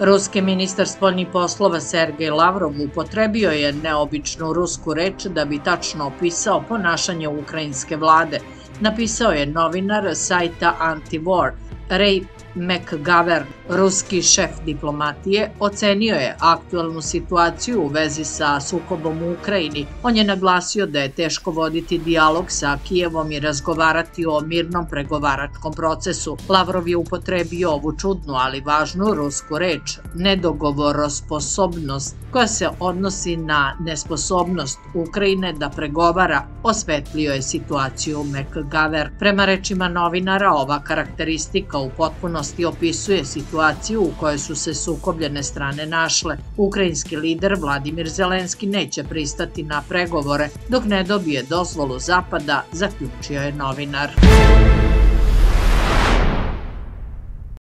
Ruski ministar spoljnih poslova Sergej Lavrov upotrebio je neobičnu rusku reč da bi tačno opisao ponašanje ukrajinske vlade, napisao je novinar sajta Anti-War Ray McGovern. Ruski šef diplomatije ocenio je aktualnu situaciju u vezi sa sukobom u Ukrajini. On je naglasio da je teško voditi dijalog sa Kijevom i razgovarati o mirnom pregovaračkom procesu. Lavrov je upotrebio ovu čudnu, ali važnu rusku reč nedogovorosposobnost, koja se odnosi na nesposobnost Ukrajine da pregovara. Osvetlio je situaciju McGovern. Prema rečima novinara, ova karakteristika u potpunosti opisuje situaciju u kojoj su se sukobljene strane našle. Ukrajinski lider Vladimir Zelenski neće pristati na pregovore dok ne dobije dozvolu Zapada, zaključio je novinar.